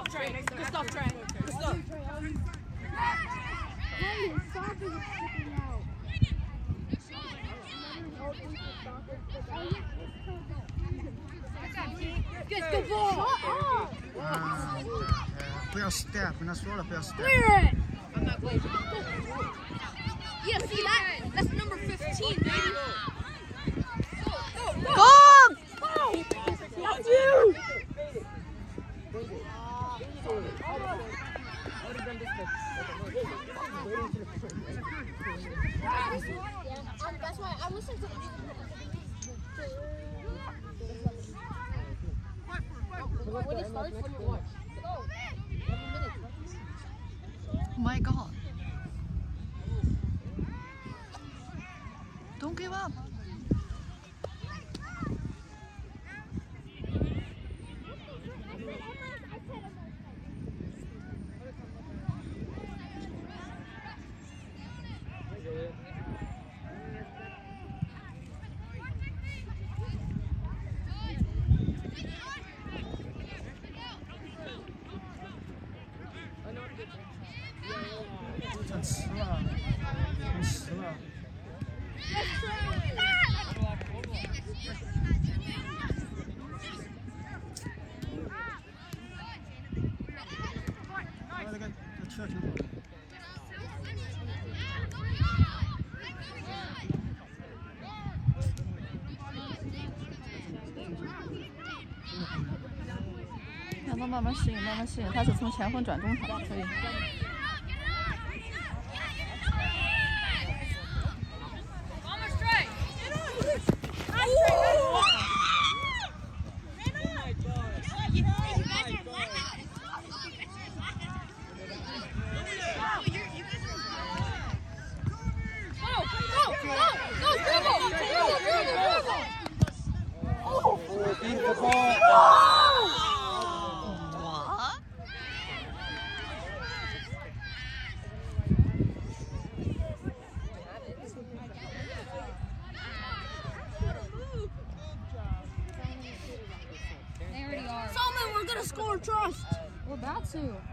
Good stuff, Trey. Good stuff. Good ball. 不要 step， 跟他说了不要 step。 Clear it. I'm not clear. Yeah, see that? That's number 15, baby. Go! That's you. That's why I listened to when it starts, when you watch. Go. Every minute. Oh my God. Don't give up.让他慢慢适应，慢慢适应。他是从前锋转中场，所以。 Score trust. We're about to. No,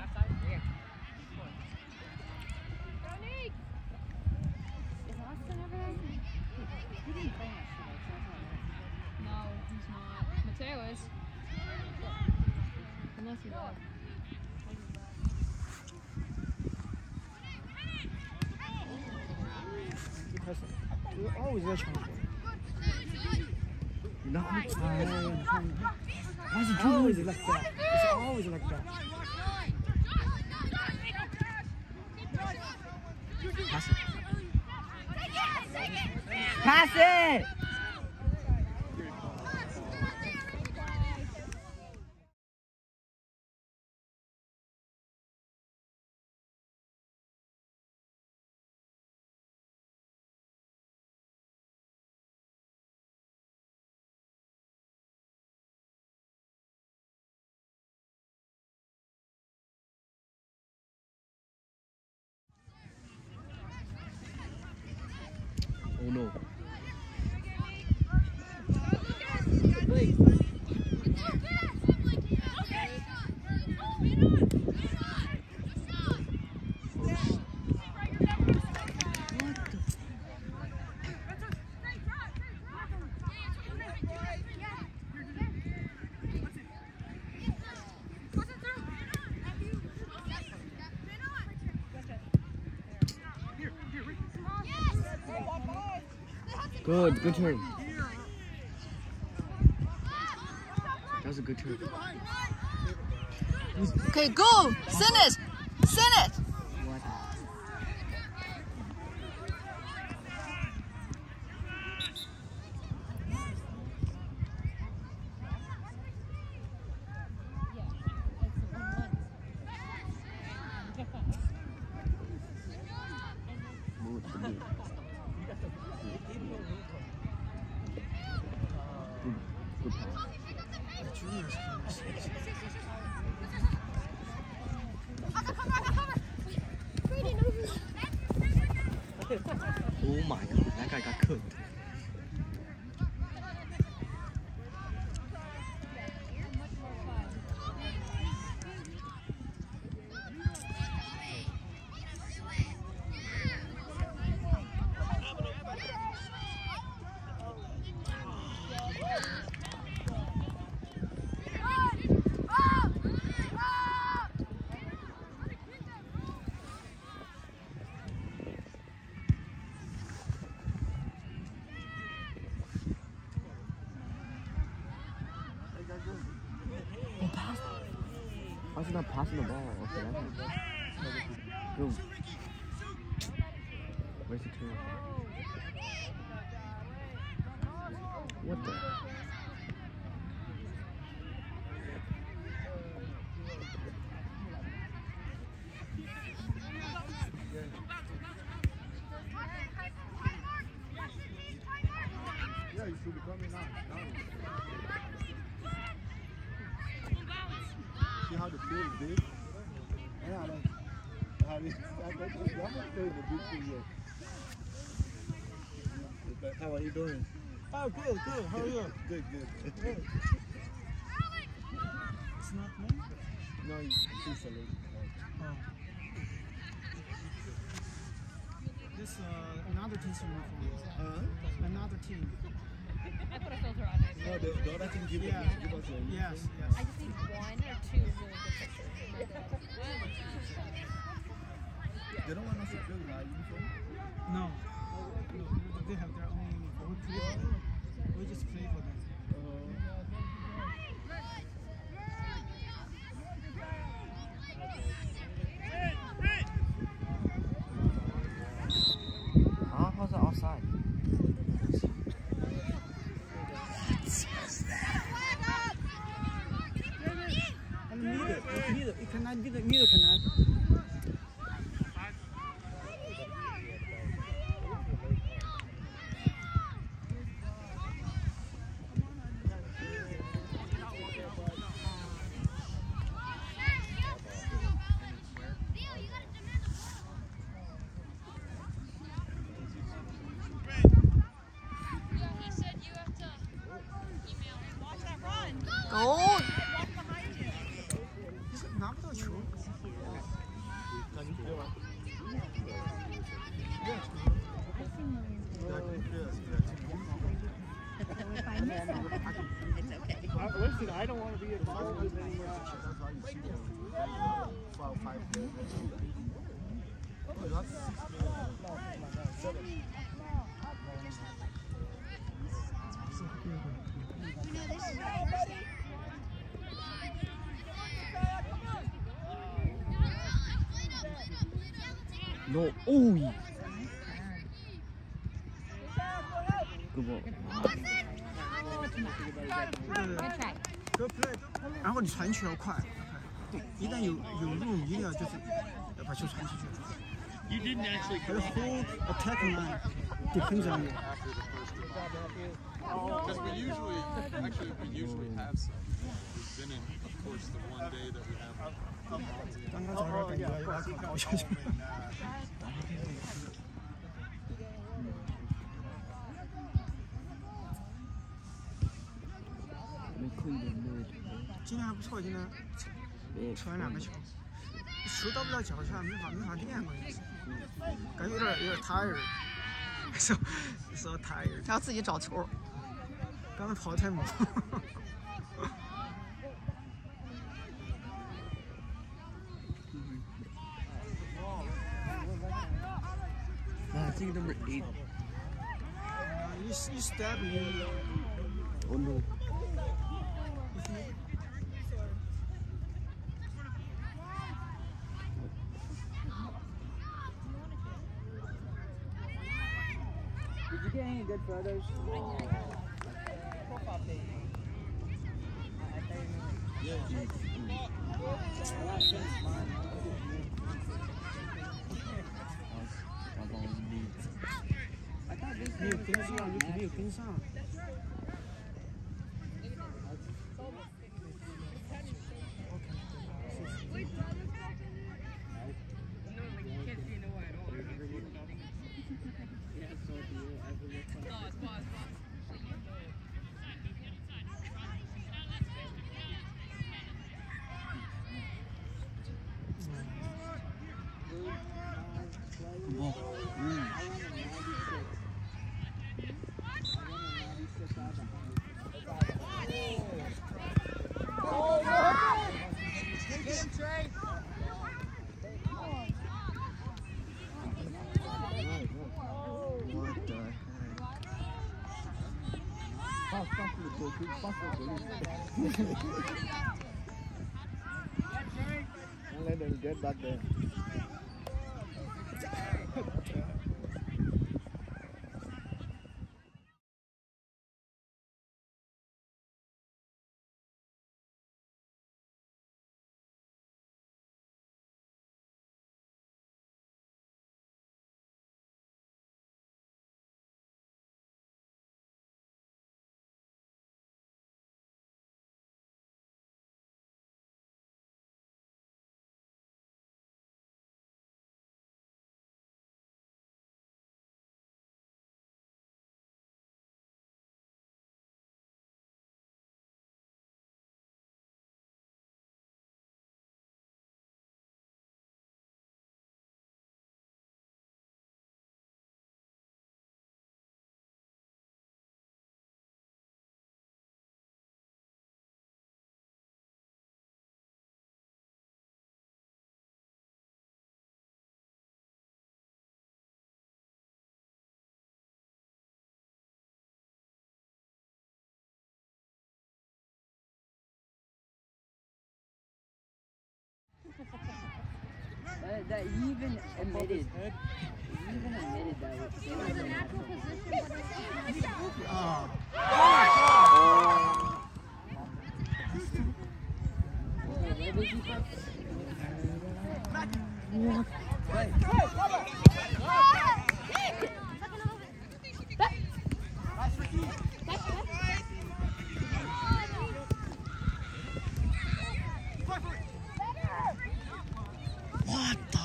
he's not. Mateo is. Unless he does. You're always there trying to. No, why is it always like that? It's always like that. Pass it. Pass it! Oh no. Good turn. That was a good turn. Okay, go! Send it! Send it! What? Oh my God, that guy got cooked. Arsenal passing the ball. Okay, that's boom. Where's the turn? What the? Yeah, you should be coming now. See how the field is big? Yeah, like, I haven't played the big thing yet. How are you doing? Oh, good. How are you? Good. It's not me? No, she's a lady. Oh. This another team from another team. I put a filter on it. No, the other team give us a Yes. I just need 1 or 2 really good pictures. They don't want us to play with our uniform? No, they have their own uniform. We play for them. We just play for them. How's that offside? Neither can I. Goal! 拿不到球。 Listen, I don't want to be involved with any. No. Oh. Good ball. Good play。然后你传球要快，对，一旦有路，一定要就是要把球传出去。 You didn't actually The whole attack line depends on you. because we usually have some. We've been in, of course, the one day that we have. 刚刚早上感觉有点搞笑。今天还不错，今天传2个球，球到不了脚下，没法练过一次，感觉有点 tired，so tired。 他要自己找球。 刚才跑得太猛。 I think number 8. You stab me. Oh no. Did you get any good photos? I thought this 没有跟上，你没有跟上。 And let them get back there. That he even admitted. He even admitted that it was a natural position. What the?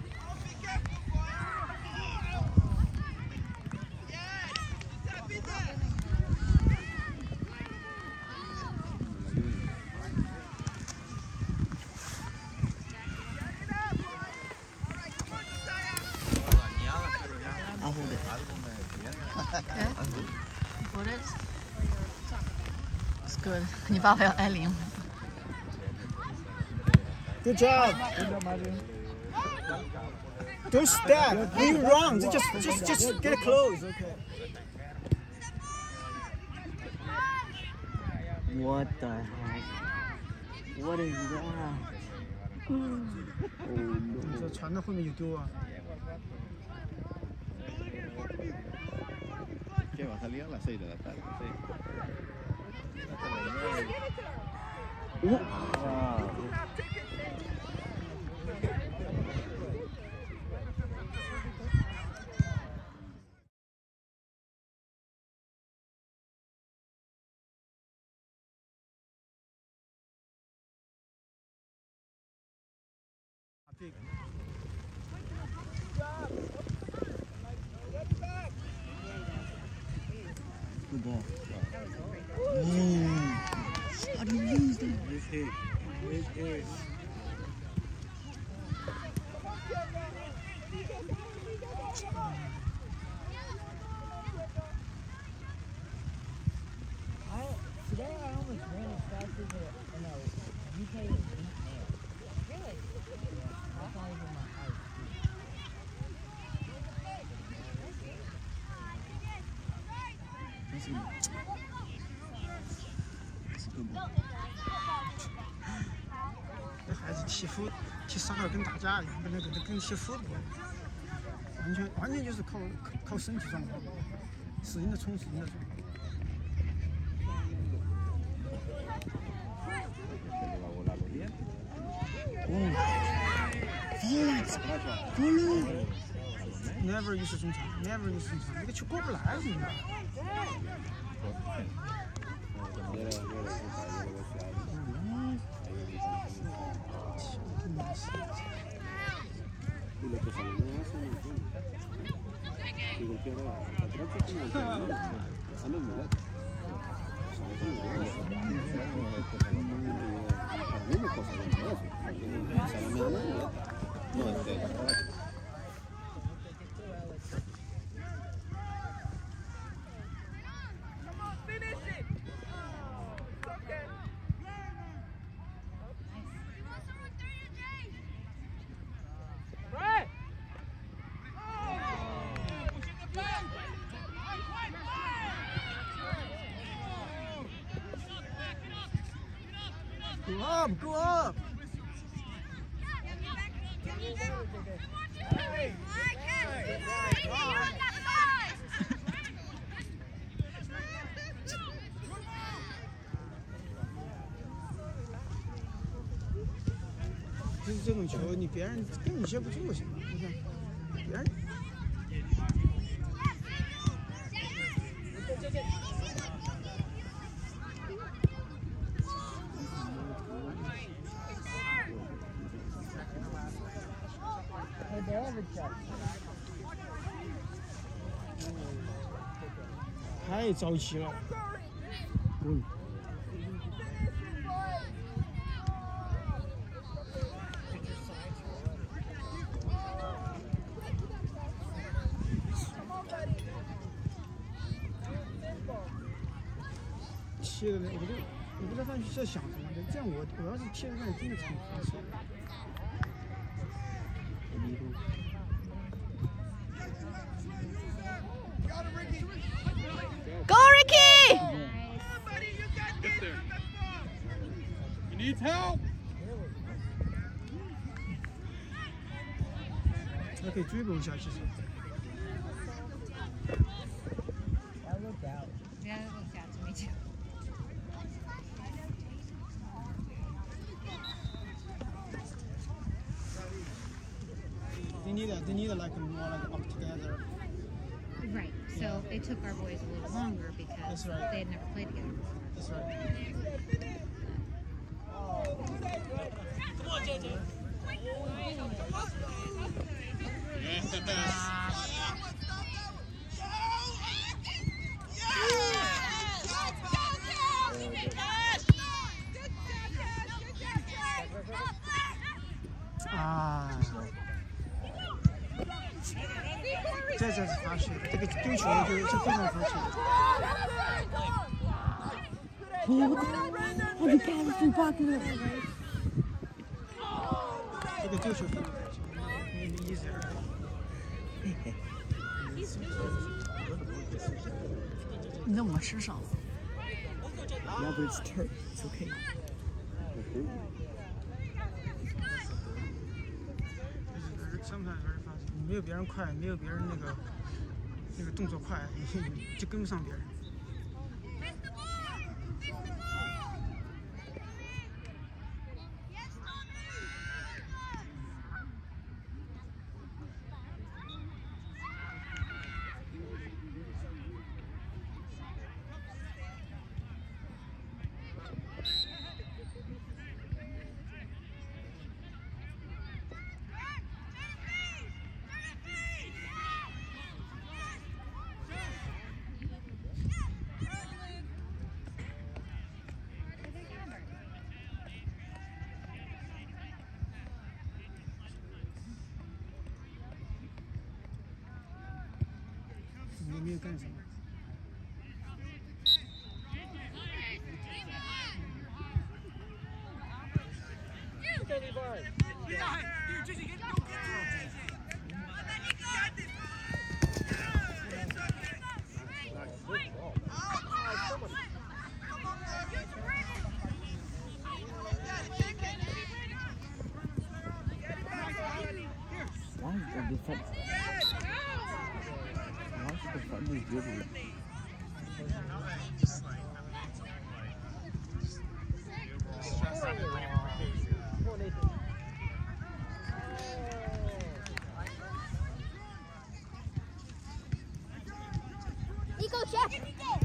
I'll hold it. What is? It's good. 你爸爸要挨领。 Good job. Don't step. You're wrong. Just get close. Okay. What the heck? What is that? Oh no. 这传到后面就丢啊。 Que va a salir a las 6 de la tarde. Wow. Good ball. How do you lose that? This hit. This hit. Today I almost ran as fast as a UK beat man. Really? That's not even my height. That's good. That's a good ball. 这孩子踢沙尔跟打架一样，跟踢futbol，完全就是靠身体状况，使劲的冲，使劲的冲。 Follow. Never 一次中场 ，Never 一次中场，那个球过不来，是吧？ Y lo que salió no hace y golpear a la otra como sale muy lejos. Para mí me pasa eso. Sale muy lejos. No, Go up, go up. 就是这种球，你别人根本接不住，行吗？你看，别人。太着急了。踢的，我不知道他在想什么的。这样我要是踢的话，真的挺合适。 Go Ricky! Get there. He needs help. 还可以追捕一下，其实。 That looked out. Yeah, it looked out to me too. They need like more like up together. Right. So it took our boys a little longer because That's right. they had never played together before. That's right. Ah. 这是发泄，这个丢球就非常发泄。 我的天，是巴克。 这个丢球非常发泄，没意思。 你怎么吃上？ Yeah, but it's turf. It's okay. sometimes very fast， 你没有别人快，没有别人那个动作快，你就跟不上别人。你没有干什么？ Why is the defense? Why is the defense dribbling? Nico, check.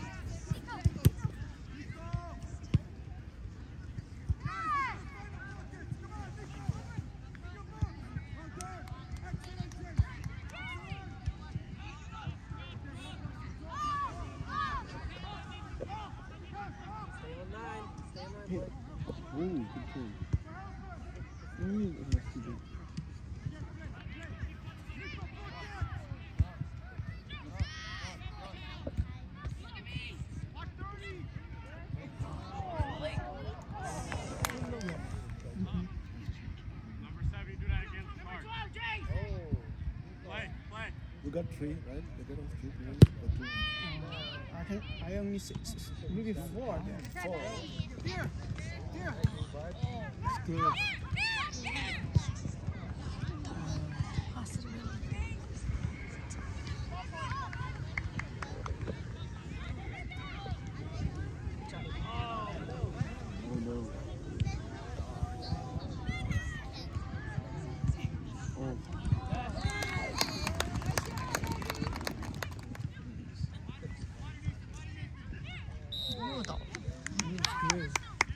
Ooh, good thing. It must be good. We got 3, right? We got 3 players. I only 6, maybe 4 then. 4. It's good. 误导。 对。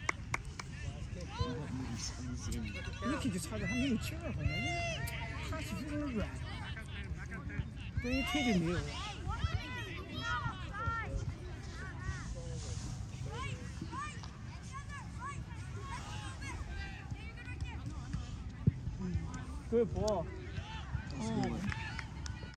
一踢就差点，他没有劲儿，好像他是非常的软，对于腿就没有了。Good ball.